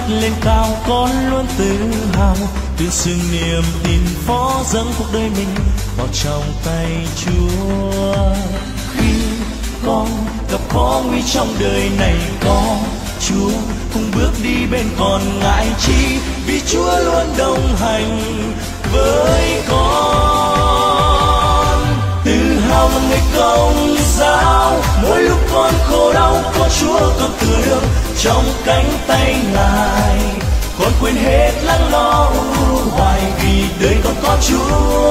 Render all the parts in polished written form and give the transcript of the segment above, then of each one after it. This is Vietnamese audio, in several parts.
lên cao con luôn tự hào, tuyên xưng niềm tin phó dâng cuộc đời mình vào trong tay Chúa. Khi con gặp khó nguy trong đời này có Chúa cùng bước đi bên con ngại chi, vì Chúa luôn đồng hành với con. Tự hào là người Công giáo, mỗi lúc con khổ đau có Chúa con tựa đường, trong cánh tay Ngài con quên hết lắng lo hoài, vì đời con có Chúa.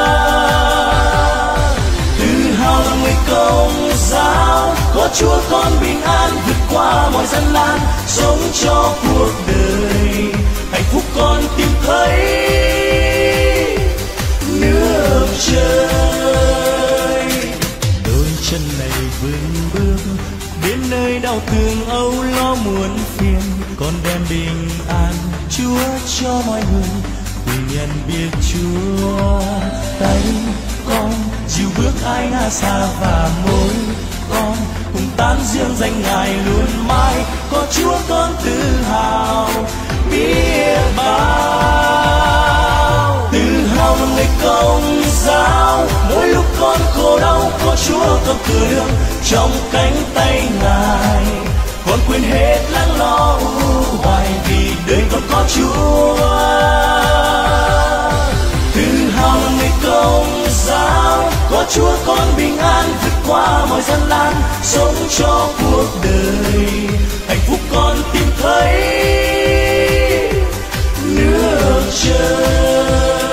Tự hào là người Công giáo, có Chúa con bình an vượt qua mọi gian nan, sống cho cuộc đời hạnh phúc con tìm thấy nước trời. Đôi chân này vững bước đến nơi đau thương âu lo muộn phiền, con đem bình an Chúa cho mọi người cùng nhận biết Chúa. Tay con dìu bước ai ngã xa và môi con cùng tán dương danh Ngài luôn mãi, có Chúa con tự hào biết bao. Tự hào là người Công giáo, mỗi lúc con khổ đau có Chúa con tựa đường, trong cánh tay Ngài con quên hết lắng lo hoài, vì đời con có Chúa. Tự hào là người Công giáo, có Chúa con bình an vượt qua mọi gian nan, sống cho cuộc đời hạnh phúc con tìm thấy nước trời.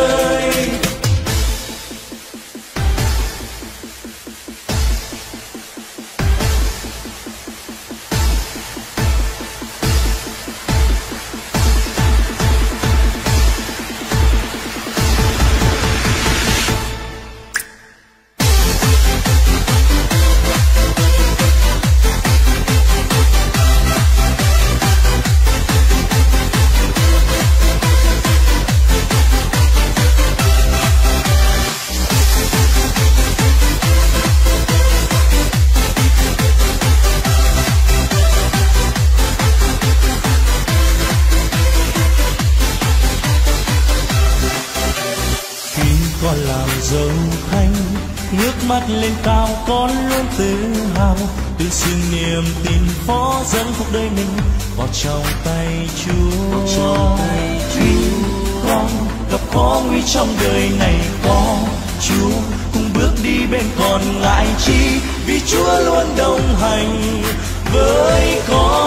Con làm dấu thánh, ngước mắt lên cao con luôn tự hào, tuyên xưng niềm tin phó dâng cuộc đời mình vào trong tay Chúa. Khi con gặp khó nguy trong đời này có Chúa cùng bước đi bên con ngại chi, vì Chúa luôn đồng hành với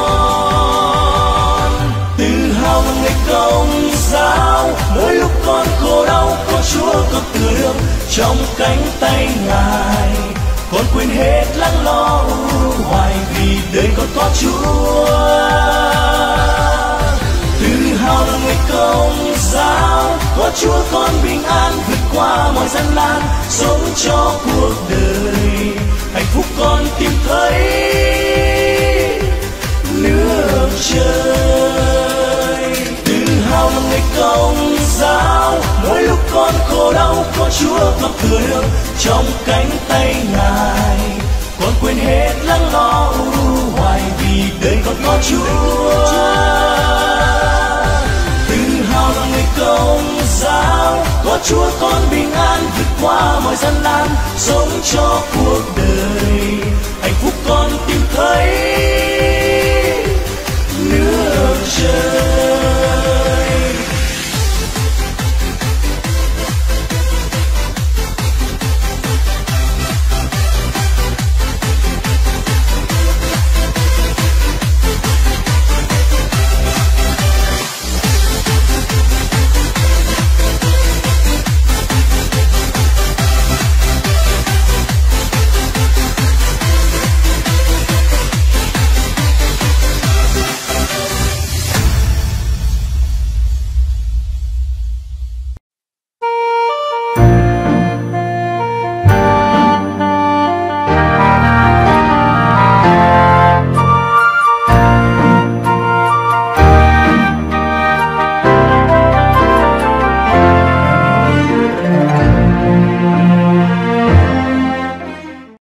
con. Tự hào là người Công giáo, mỗi lúc con khổ đau có Chúa con tựa đường, trong cánh tay Ngài con quên hết lắng lo hoài, vì đời con có Chúa. Tự hào là người Công giáo, có Chúa con bình an vượt qua mọi gian nan, sống cho cuộc đời hạnh phúc con tìm thấy nước trời. Tự hào là người Công giáo, mỗi lúc con khổ đau có Chúa con tựa đường, trong cánh tay Ngài con quên hết lắng lo hoài, vì đời con có Chúa. Tự hào là người Công giáo, có Chúa con bình an vượt qua mọi gian nan, sống cho cuộc đời